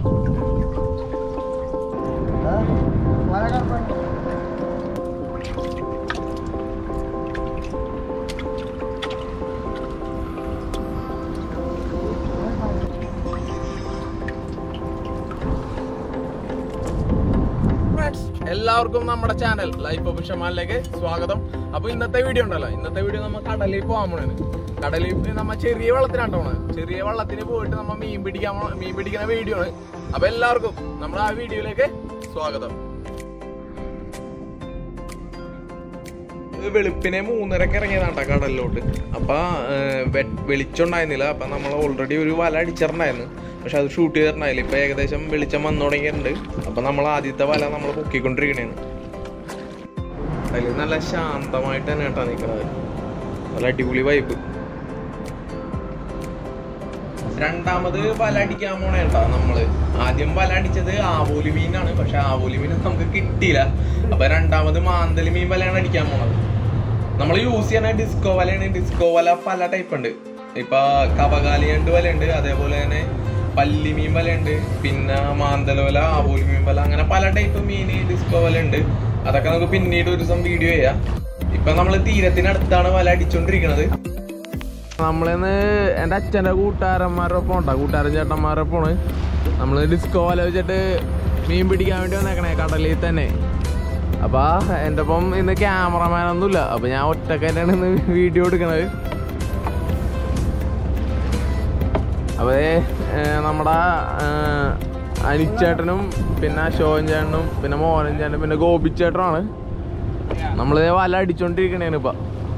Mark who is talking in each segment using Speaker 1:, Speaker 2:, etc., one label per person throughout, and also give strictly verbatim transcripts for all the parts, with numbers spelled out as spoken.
Speaker 1: എല്ലാവർക്കും നമ്മുടെ channel life of ഷമാലിലേക്ക് സ്വാഗതം. അപ്പൊ ഇന്നത്തെ വീഡിയോ ഉണ്ടല്ലോ, ഇന്നത്തെ വീഡിയോ നമ്മ കടലിൽ പോകാൻ പോണാണ്. കടലിൽ നമ്മ ചെറിയ വെള്ളത്തിനാണ് പോണത്. ചെറിയ വെള്ളത്തിന് പോയിട്ട് നമ്മ മീൻ പിടിക്കാൻ മീൻ പിടിക്കുന്ന വീഡിയോ ആണ്. അപ്പൊ എല്ലാവർക്കും നമ്മുടെ ആ വീഡിയോയിലേക്ക് സ്വാഗതം. വെളുപ്പിനെ മൂന്നരക്ക് ഇറങ്ങിയതാണ്ട കടലിലോട്ട്. അപ്പൊ വെളിച്ചുണ്ടായിരുന്നില്ല. അപ്പൊ നമ്മൾ ഓൾറെഡി ഒരു വല അടിച്ചിട്ടുണ്ടായിരുന്നു, പക്ഷെ അത് ഷൂട്ട് ചെയ്തിട്ടുണ്ടായില്ല. ഇപ്പൊ ഏകദേശം വെളിച്ചം വന്നു തുടങ്ങിയിട്ടുണ്ട്. അപ്പൊ നമ്മൾ ആദ്യത്തെ വല നമ്മൾ പൊക്കിക്കൊണ്ടിരിക്കണേന്ന്. അതിൽ നല്ല ശാന്തമായിട്ട് തന്നെ കേട്ടാ നിൽക്കുന്നത്. നല്ല അടിപൊളി വൈബ്. രണ്ടാമത് വല അടിക്കാൻ പോണേ കേട്ടാ നമ്മള്. ആദ്യം വല അടിച്ചത് ആവോലി മീനാണ്, പക്ഷെ ആവോലി മീൻ നമുക്ക് കിട്ടിയില്ല. അപ്പൊ രണ്ടാമത് മാന്തലി മീൻ വലയാണ് അടിക്കാൻ പോണത്. നമ്മൾ യൂസ് ചെയ്യണ ഡിസ്കോ വലയാണ്. ഡിസ്കോ വല പല ടൈപ്പ് ഉണ്ട്. ഇപ്പൊ കവകാലിയണ്ട് വല ഉണ്ട്, അതേപോലെ തന്നെ പല്ലി മീൻ വല ഉണ്ട്, പിന്നെ മാന്തല വല, ആവോലി മീൻ വല, അങ്ങനെ പല ടൈപ്പ് മീൻ ഡിസ്കോ വല ഉണ്ട്. അതൊക്കെ നമുക്ക് പിന്നീട് ഒരു ദിവസം വീഡിയോ ചെയ്യാം. ഇപ്പൊ നമ്മള് തീരത്തിനടുത്താണ് വല അടിച്ചോണ്ടിരിക്കണത്. നമ്മളിന്ന് എൻ്റെ അച്ഛൻ്റെ കൂട്ടുകാരന്മാരൊപ്പം ഉണ്ടാ കൂട്ടുകാരൻ ചേട്ടന്മാരൊപ്പമാണ് നമ്മള് ഡിസ്കോ വല വെച്ചിട്ട് മീൻ പിടിക്കാൻ വേണ്ടി വന്നേക്കണേ കടലിൽ തന്നെ. അപ്പൊ എൻ്റെ ഒപ്പം ഇന്ന് ക്യാമറമാനൊന്നുമില്ല. അപ്പൊ ഞാൻ ഒറ്റക്കാരാണ് ഇന്ന് വീഡിയോ എടുക്കണത്. അപ്പൊ നമ്മുടെ അനിച്ചേട്ടനും പിന്നെ അശോകൻ ചേട്ടനും പിന്നെ മോഹനൻ ചേട്ടനും പിന്നെ ഗോപിച്ചേട്ടനുമാണ് നമ്മള് വല അടിച്ചോണ്ടിരിക്കണേന്. ഇപ്പൊ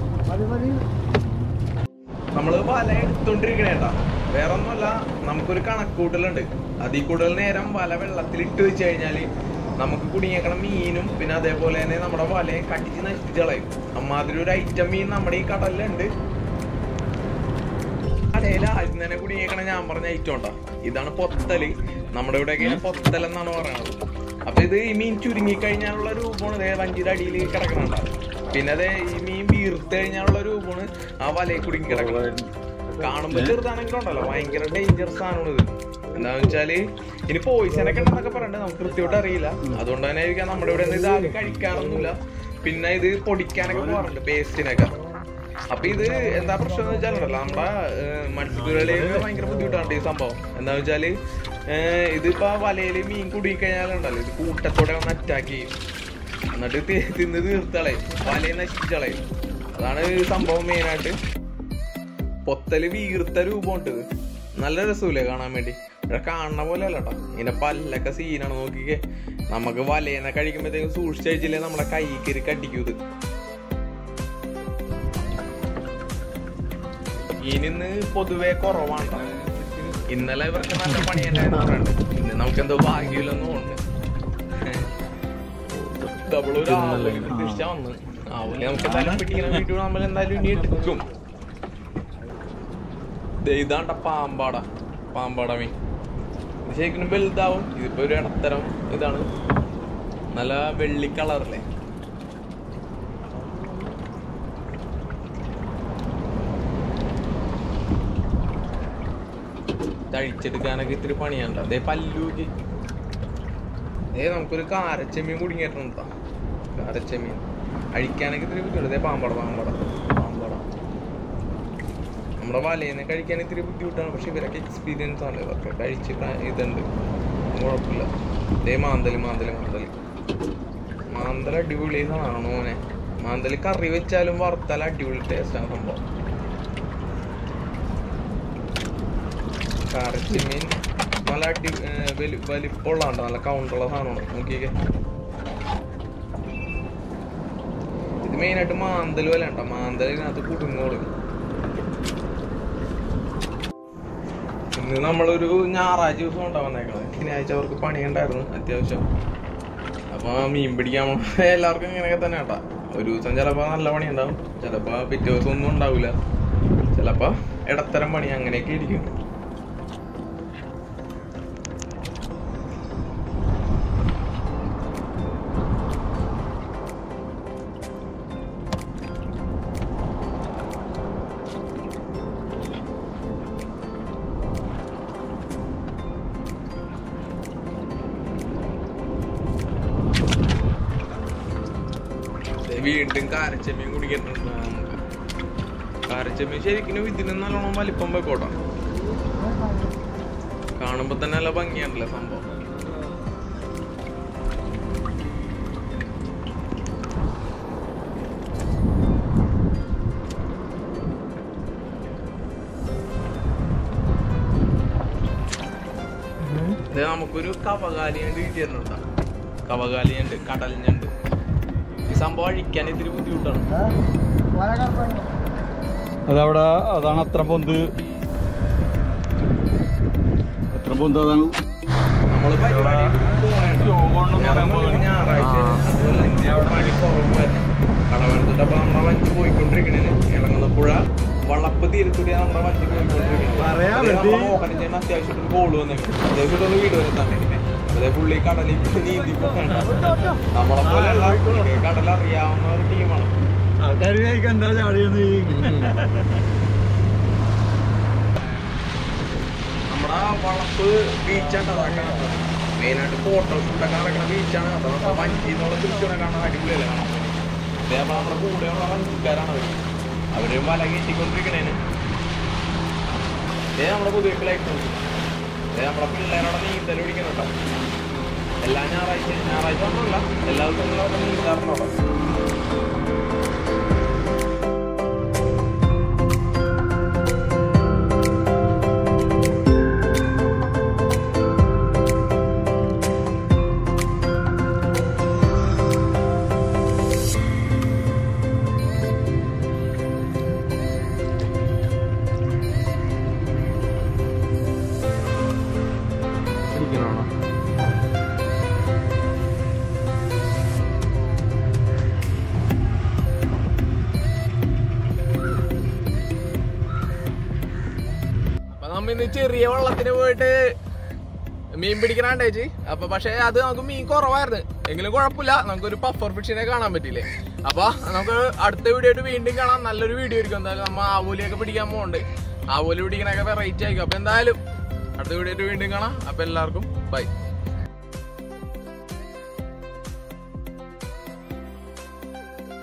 Speaker 1: നമ്മള് വല എടുത്തോണ്ടിരിക്കണേട്ടാ. വേറെ ഒന്നുമല്ല, നമുക്കൊരു കണക്കൂട്ടലുണ്ട്. അതിൽ കൂടുതൽ നേരം വല വെള്ളത്തിൽ ഇട്ട് വെച്ച് കഴിഞ്ഞാല് നമുക്ക് കുടുങ്ങിയേക്കണ മീനും പിന്നെ അതേപോലെ തന്നെ നമ്മുടെ വലയെ കടിച്ച് നശിപ്പിച്ച് കളയും. അമ്മാതിരി ഒരു ഐറ്റം മീൻ നമ്മുടെ ഈ കടലിലുണ്ട്. കടയില് ആദ്യം തന്നെ കുടുങ്ങിയേക്കണ ഞാൻ പറഞ്ഞ ഐറ്റം ഉണ്ടാ. ഇതാണ് പൊത്തല്. നമ്മുടെ ഇവിടെയൊക്കെ പൊത്തൽ എന്നാണ് പറയണത്. അപ്പൊ ഇത് ഈ മീൻ ചുരുങ്ങി കഴിഞ്ഞാലുള്ള രൂപമാണ് ഇതേ വഞ്ചിയുടെ അടിയിൽ കിടക്കണുണ്ട. പിന്നെ അതെ ഈ മീൻ വീർത്ത് കഴിഞ്ഞാലുള്ള രൂപമാണ് ആ വലയിൽ കുടുങ്ങി കിടക്കുന്നത്. കാണുമ്പോ ചെറുതാണെങ്കിലും ഉണ്ടല്ലോ ഭയങ്കര ഡേഞ്ചർ സാധനമാണ് ഇത്. എന്താന്ന് വെച്ചാല് ഇനി പോയിസനൊക്കെ ഉണ്ടെന്നൊക്കെ പറയണ്ടേ, നമുക്ക് കൃത്യമായിട്ട് അറിയില്ല. അതുകൊണ്ട് തന്നെ ആയിരിക്കാം നമ്മുടെ ഇവിടെ ഇത് ആരും കഴിക്കാറൊന്നുമില്ല. പിന്നെ ഇത് പൊടിക്കാനൊക്കെ പോകാറുണ്ട്, പേസ്റ്റിനൊക്കെ. അപ്പൊ ഇത് എന്താ പ്രശ്നം എന്ന് വെച്ചാലുണ്ടല്ലോ, നമ്മുടെ മത്സ്യത്തൊഴിലാളികൾക്ക് ഭയങ്കര ബുദ്ധിമുട്ടാണ് ഈ സംഭവം. എന്താന്ന് വെച്ചാല് ഇതിപ്പോ വലയില് മീൻ കുടുങ്ങി കഴിഞ്ഞാലുണ്ടല്ലോ, ഇത് കൂട്ടത്തോടെ ഒന്ന് അറ്റാക്ക് ചെയ്യും. എന്നിട്ട് തിന്ന് തീർത്തളയും, വലയെ നശിപ്പിച്ചളയും. അതാണ് സംഭവം മെയിനായിട്ട്. പൊത്തല് വീർത്ത രൂപമുണ്ട്. നല്ല രസമില്ലേ കാണാൻ വേണ്ടി? ഇവിടെ കാണുന്ന പോലെ അല്ല കേട്ടോ. ഇതിന്റെ പല്ലൊക്കെ സീനാണ്. നോക്കിക്കേ, നമുക്ക് വലയെന്നെ കഴിക്കുമ്പോഴത്തേക്കും സൂക്ഷിച്ചഴിച്ചില്ലേ നമ്മളെ കൈ കയറി കടിക്കും ഇത്. ഇനിന്ന് പൊതുവെ കുറവാണ്. ഇന്നലെ ഇവർക്ക് നല്ല പണി ഉണ്ടായിരുന്നു. ഇന്ന് നമുക്ക് എന്തോ ഭാഗ്യമില്ലെന്നും ഉണ്ട്. ഡബിളൊരു ആവോലി പ്രതീക്ഷിച്ചാ വന്ന്. ആവോലി നമുക്ക് തലം പിടിക്കുന്ന വീഡിയോ നമ്മൾ എന്തായാലും ഇനി എടുക്കും. ഇതാണ്ട പാമ്പാട പാമ്പാട മീൻ. ഇത് ശരിക്കും വലുതാവും. ഇതിപ്പോ ഒരു ഇടത്തരം ഇതാണ്. നല്ല വെള്ളി കളറല്ലേ. അഴിച്ചെടുക്കാനൊക്കെ ഇത്തിരി പണിയാണ്ട. അതേ പല്ലൂക്ക് ഏ നമുക്കൊരു കാരച്ചെമ്മീൻ കുടുങ്ങിയിട്ടുണ്ടോ. കാരച്ചെമ്മീൻ അഴിക്കാനൊക്കെ ഇത്തിരി ബുദ്ധിമുട്ട്. അതേ പാമ്പാട പാമ്പാട പാമ്പാട നമ്മുടെ വലയിനെ കഴിക്കാൻ ഇത്തിരി ബുദ്ധിമുട്ടാണ്. പക്ഷെ ഇവരൊക്കെ എക്സ്പീരിയൻസ് ആണ്. ഇവർക്ക് കഴിച്ച് ഇതുണ്ട്, കുഴപ്പമില്ല. അതേ മാന്തല് മാന്തല് മാന്തല് മാന്തൽ അടിപൊളി സാധനമാണ് മോനെ. മാന്തല് കറി വെച്ചാലും വറുത്താലും അടിപൊളി ടേസ്റ്റാണ് സംഭവം. കാരച്ചെമ്മീൻ നല്ല അടി വലി വലിപ്പമുള്ളതാണ്ട്, നല്ല കൗണ്ടുള്ള സാധനമാണ്. നോക്കിയൊക്കെ, ഇത് മെയിനായിട്ട് മാന്തൽ വല ഉണ്ടോ. മാന്തൽ ഇതിനകത്ത് കുടുങ്ങോളും. ഇന്ന് നമ്മളൊരു ഞായറാഴ്ച ദിവസം ഉണ്ടാ വന്നേക്കണത്. ശനിയാഴ്ച അവർക്ക് പണിയുണ്ടായിരുന്നു അത്യാവശ്യം. അപ്പൊ മീൻ പിടിക്കാൻ എല്ലാവർക്കും ഇങ്ങനെയൊക്കെ തന്നെ കേട്ടാ. ഒരു ദിവസം ചിലപ്പോ നല്ല പണി ഉണ്ടാവും, ചിലപ്പോ പിറ്റേ ദിവസം ഒന്നും ഉണ്ടാവില്ല, ചിലപ്പോ ഇടത്തരം പണി, അങ്ങനെയൊക്കെ ഇരിക്കും. വീണ്ടും കാരച്ചെമ്മീൻ കുടിക്കേണ്ടിട്ടുണ്ട് നമുക്ക്. കാരച്ചെമ്മീൻ ശരിക്കും ഇതിന് നല്ലോണം വലിപ്പം വെക്കോട്ടോ. കാണുമ്പോ തന്നെ നല്ല ഭംഗിയാണല്ലേ സംഭവം. ഇത് നമുക്കൊരു കവകാലിയുണ്ട് കിട്ടിയിട്ടുണ്ട്. കവകാലിയുണ്ട്, കടലിഞ്ഞുണ്ട്. ഈ സംഭവം അഴിക്കാൻ ഇത്തിരി ബുദ്ധിമുട്ടാണ്.
Speaker 2: അതവിടെ അതാണ് അത്ര പൊന്ത്, എത്ര പൊന്ത് അതാണ്
Speaker 1: നമ്മള് ഞായറാഴ്ച പണി കുറവ് കടവെടുത്തിട്ടപ്പോ നമ്മുടെ വഞ്ചി പോയിക്കൊണ്ടിരിക്കണേ. ഇളങ്ങുന്നപ്പുഴ വളപ്പ് തീരത്തൂടിയാ നമ്മുടെ വഞ്ചി പോയിക്കൊണ്ടിരിക്കുന്നത്. മോഹനഞ്ചേന് അത്യാവശ്യം കോള് വന്നേക്കും. അതേപോലെ ഒന്ന് വീട് വരെ തന്നെ അതേ പുള്ളി കടലിൽ നീന്തി പോകണ്ട. നമ്മളെ പോലെ കടൽ അറിയാവുന്ന ഒരു ടീമാണ്. നമ്മുടെ വളപ്പ് ബീച്ചാണ് അതാക്കുന്നത്. മെയിനായിട്ട് ഫോട്ടോഷൂട്ടൊക്കെ നടക്കുന്ന ബീച്ചാണ്. അപ്പൊ നമ്മുടെ വഞ്ചിന്നുള്ള ദൃശ്യം കാണാൻ അടിപൊളിയല്ല കാണാൻ. അതേപോലെ നമ്മുടെ കൂടെയുള്ള വഞ്ചിക്കാരാണ് അവര്. അവര് വല കെട്ടിക്കൊണ്ടിരിക്കണേന്. ഇതേ നമ്മുടെ പുതിയ ഫ്ലൈറ്റ് ഇതേ നമ്മുടെ പിള്ളേരോടെ നീന്തൽ പിടിക്കുന്നുണ്ടോ. എല്ലാ ഞായറാഴ്ച ഞായറാഴ്ച ഒന്നുമില്ല, എല്ലാ ദിവസങ്ങളും നീന്താറുണ്ടോ. ഇന്ന് ചെറിയ വെള്ളത്തിന് പോയിട്ട് മീൻ പിടിക്കണ ചേച്ചി. അപ്പൊ പക്ഷെ അത് നമുക്ക് മീൻ കുറവായിരുന്നു. എങ്കിലും കുഴപ്പമില്ല, നമുക്കൊരു പഫർ ഫിഷിനെ കാണാൻ പറ്റില്ലേ. അപ്പൊ നമുക്ക് അടുത്ത വീഡിയോ ആയിട്ട് വീണ്ടും കാണാം. നല്ലൊരു വീഡിയോ ആയിരിക്കും. എന്തായാലും നമ്മ ആവോലിയൊക്കെ പിടിക്കാൻ പോകുന്നുണ്ട്. ആവോലി പിടിക്കണൊക്കെ വെറൈറ്റി ആയിരിക്കും. അപ്പൊ എന്തായാലും അടുത്ത വീഡിയോ ആയിട്ട് വീണ്ടും കാണാം. അപ്പൊ എല്ലാവർക്കും ബൈ.